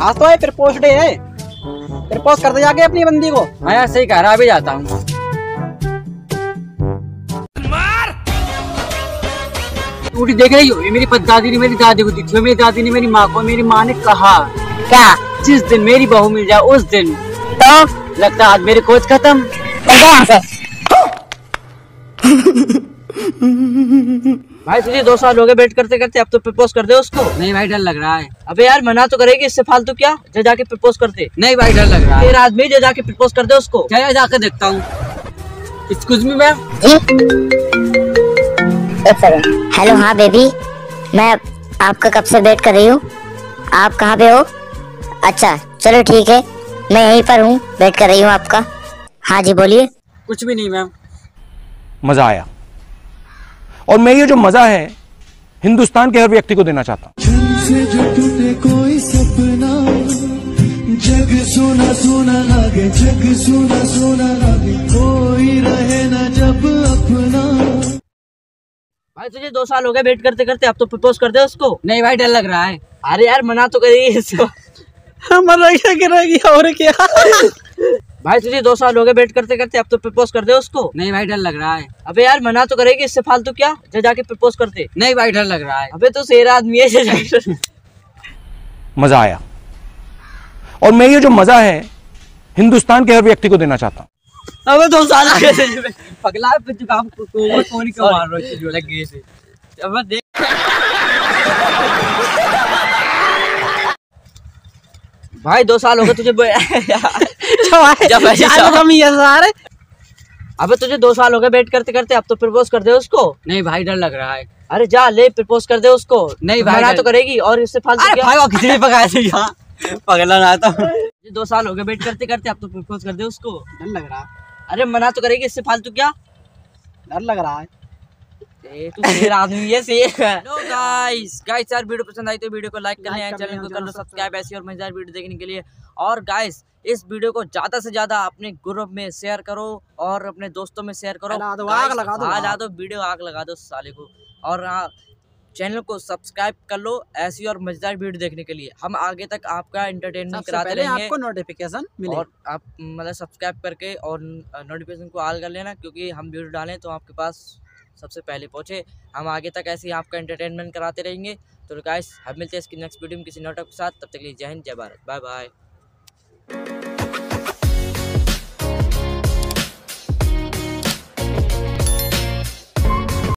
आज तो है प्रपोज डे है, प्रपोज कर दे जाके अपनी बंदी को। हाँ यार सही कह रहा, अभी जाता हूँ। टूटी देख रही हो, ये मेरी दादी ने मेरी दादी को दी थी, मेरी दादी ने मेरी माँ को। मेरी माँ ने कहा क्या, जिस दिन मेरी बहू मिल जाए उस दिन तो लगता आज मेरी खोज खत्म। भाई तुझे 2 साल हो गए वेट करते करते, अब तो प्रपोज कर दे उसको। नहीं भाई डर लग रहा है। अबे यार मना तो करेगी, इससे फालतू क्या, जा जाके प्रपोज करते। नहीं भाई डर लग रहा है। तेरा आदमी जा जाके प्रपोज कर दे उसको। चल जाकर देखता हूँ। Excuse me ma'am. हेलो, हाँ बेबी, मैं आपका कब से वेट कर रही हूँ। आप कहाँ पे हो? अच्छा चलो ठीक है, मैं यहीं पर हूँ, वेट कर रही हूँ आपका। हाँ जी बोलिए। कुछ भी नहीं मैम। मजा आया, और मैं ये जो मजा है हिंदुस्तान के हर व्यक्ति को देना चाहता हूँ। से जो टूटे कोई सपना, जग सोना सोना लागे, जग सोना सोना लागे, कोई रहे ना जब अपना। भाई तुझे 2 साल हो गए वेट करते करते, अब तो प्रपोज कर दे उसको। नहीं भाई डर लग रहा है। अरे यार मना तो करेगी इसको। करेगी और क्या। भाई तुझे 2 साल हो गए वेट करते करते, अब तो प्रपोज कर दे उसको। नहीं भाई डर लग रहा है। अबे यार मना तो करेगी, इससे फालतू क्या, जा जाके प्रपोज करते। नहीं भाई डर लग रहा है। अबे तो शेर आदमी है, जा जाके। मजा आया, और मैं ये जो मजा है हिंदुस्तान के हर व्यक्ति को देना चाहता हूँ। अबे 2 साल आ गए पगला जुकाम कौन क्यों मार रहा है लग गई से। अब देख भाई 2 साल हो गए तुझे। अबे तुझे 2 साल हो गए वेट करते करते, अब तो प्रपोज कर दे उसको। नहीं भाई डर लग रहा है। अरे जा ले प्रपोज कर दे उसको। नहीं भाई मना तो करेगी, और इससे फालतू क्या। भाई वो खिचड़ी पकाए थे यहाँ पगला ना था। 2 साल हो गए वेट करते करते, अब तो प्रपोज कर दे उसको। डर लग रहा है। अरे मना तो करेगी, इससे फालतू क्या। डर लग रहा है। तू शेर आदमी है शेर। हेलो गाइस यार वीडियो पसंद आई तो वीडियो को लाइक करना है, चैनल को कर लो सब्सक्राइब ऐसी और मजेदार वीडियो देखने के लिए। और गाइस इस वीडियो को ज्यादा से ज्यादा अपने ग्रुप में शेयर करो और अपने दोस्तों में शेयर करो। आग लगा दो वीडियो आग लगा दो साले को। और चैनल को सब्सक्राइब कर लो ऐसी और मजेदार वीडियो देखने के लिए। हम आगे तक आपका एंटरटेनमेंट कराते रहेंगे। आपको नोटिफिकेशन मिले और आप मतलब सब्सक्राइब करके और नोटिफिकेशन को ऑल कर लेना, क्योंकि हम वीडियो डालें तो आपके पास सबसे पहले पहुंचे। हम आगे तक ऐसे ही आपका एंटरटेनमेंट कराते रहेंगे। तो गाइस हम मिलते हैं इसकी नेक्स्ट वीडियो में किसी नोटक के साथ। तब तक के लिए जय हिंद जय भारत, बाय बाय।